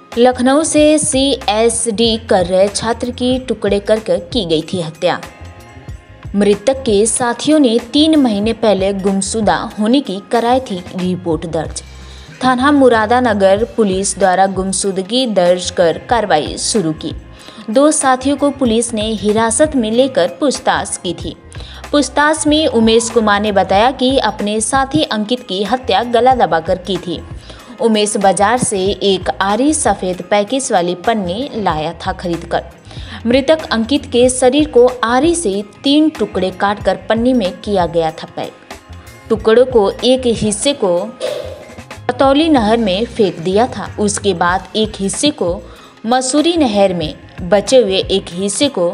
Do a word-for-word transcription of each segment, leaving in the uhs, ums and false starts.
लखनऊ से सीएसडी कर रहे छात्र की टुकड़े कर कर की गई थी हत्या। मृतक के साथियों ने तीन महीने पहले गुमशुदा होने की कराई थी रिपोर्ट दर्ज। थाना मुरादानगर पुलिस द्वारा गुमशुदगी दर्ज कर कार्रवाई शुरू की। दो साथियों को पुलिस ने हिरासत में लेकर पूछताछ की थी। पूछताछ में उमेश कुमार ने बताया कि अपने साथी अंकित की हत्या गला दबाकर की थी। उमेश बाजार से एक आरी सफ़ेद पैकेज वाली पन्नी लाया था खरीदकर। मृतक अंकित के शरीर को आरी से तीन टुकड़े काटकर पन्नी में किया गया था पैक। टुकड़ों को एक हिस्से को पतौली नहर में फेंक दिया था। उसके बाद एक हिस्से को मसूरी नहर में, बचे हुए एक हिस्से को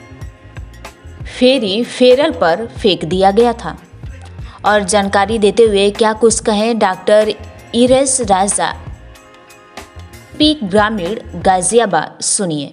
फेरी फेरल पर फेंक दिया गया था। और जानकारी देते हुए क्या कुछ कहें डॉक्टर इरेश राजा, पीक ग्रामीण गाजियाबाद, सुनिए।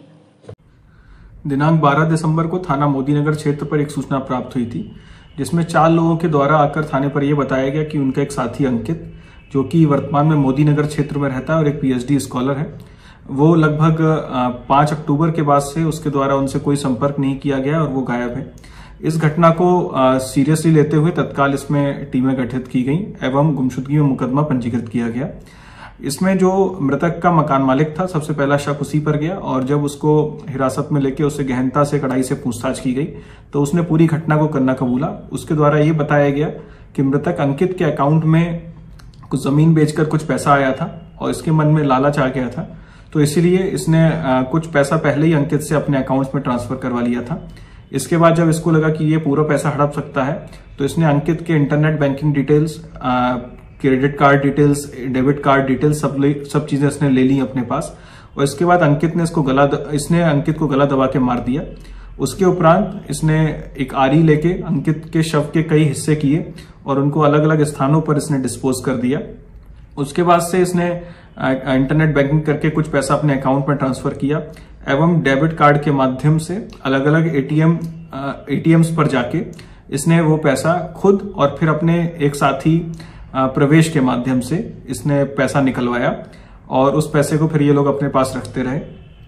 दिनांक बारह दिसंबर को थाना मोदीनगर क्षेत्र पर एक सूचना प्राप्त हुई थी, जिसमें चार लोगों के द्वारा आकर थाने पर यह बताया गया कि उनका एक साथी अंकित, जो कि वर्तमान में मोदीनगर क्षेत्र में रहता है और एक पीएचडी स्कॉलर है, वो लगभग पाँच अक्टूबर के बाद से उसके द्वारा उनसे कोई संपर्क नहीं किया गया और वो गायब है। इस घटना को सीरियसली लेते हुए तत्काल इसमें टीमें गठित की गई एवं गुमशुदगी में मुकदमा पंजीकृत किया गया। इसमें जो मृतक का मकान मालिक था, सबसे पहला शक उसी पर गया और जब उसको हिरासत में लेके उससे गहनता से कड़ाई से पूछताछ की गई तो उसने पूरी घटना को करना कबूला। उसके द्वारा ये बताया गया कि मृतक अंकित के अकाउंट में कुछ जमीन बेचकर कुछ पैसा आया था और इसके मन में लालच आ गया था, तो इसीलिए इसने कुछ पैसा पहले ही अंकित से अपने अकाउंट्स में ट्रांसफर करवा लिया था। इसके बाद जब इसको लगा कि ये पूरा पैसा हड़प सकता है तो इसने अंकित के internet banking details, credit card details, debit card details सब सब चीजें इसने ले ली अपने पास और इसके बाद अंकित ने इसको गला इसने अंकित को गला दबा के मार दिया। उसके उपरांत इसने एक आरी लेके अंकित के शव के कई हिस्से किए और उनको अलग अलग स्थानों पर इसने डिस्पोज कर दिया। उसके बाद से इसने इंटरनेट बैंकिंग करके कुछ पैसा अपने अकाउंट में ट्रांसफर किया एवं डेबिट कार्ड के माध्यम से अलग अलग एटीएम एटीएम्स पर जाके इसने वो पैसा खुद और फिर अपने एक साथी प्रवेश के माध्यम से इसने पैसा निकलवाया और उस पैसे को फिर ये लोग अपने पास रखते रहे।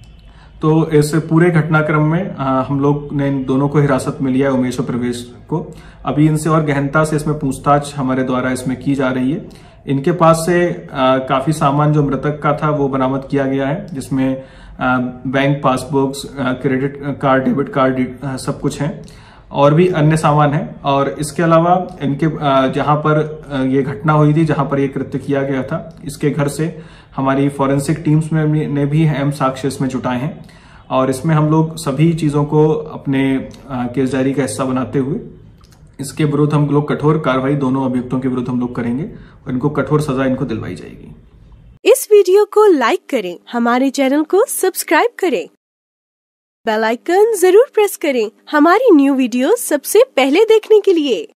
तो इस पूरे घटनाक्रम में हम लोग ने इन दोनों को हिरासत में लिया है, उमेश और प्रवेश को। अभी इनसे और गहनता से इसमें पूछताछ हमारे द्वारा इसमें की जा रही है। इनके पास से आ, काफी सामान जो मृतक का था वो बरामद किया गया है, जिसमें आ, bank passbooks, credit card, debit card आ, सब कुछ है और भी अन्य सामान है। और इसके अलावा इनके जहां पर ये घटना हुई थी, जहां पर ये कृत्य किया गया था, इसके घर से हमारी फॉरेंसिक टीम्स में ने भी अहम साक्ष्य इसमें जुटाए हैं और इसमें हम लोग सभी चीजों को अपने केस डायरी का हिस्सा बनाते हुए इसके विरुद्ध हम लोग कठोर कार्रवाई दोनों अभियुक्तों के विरुद्ध हम लोग करेंगे और इनको कठोर सजा इनको दिलवाई जाएगी। इस वीडियो को लाइक करें, हमारे चैनल को सब्सक्राइब करें, बेल आइकन जरूर प्रेस करें हमारी न्यू वीडियो सबसे पहले देखने के लिए।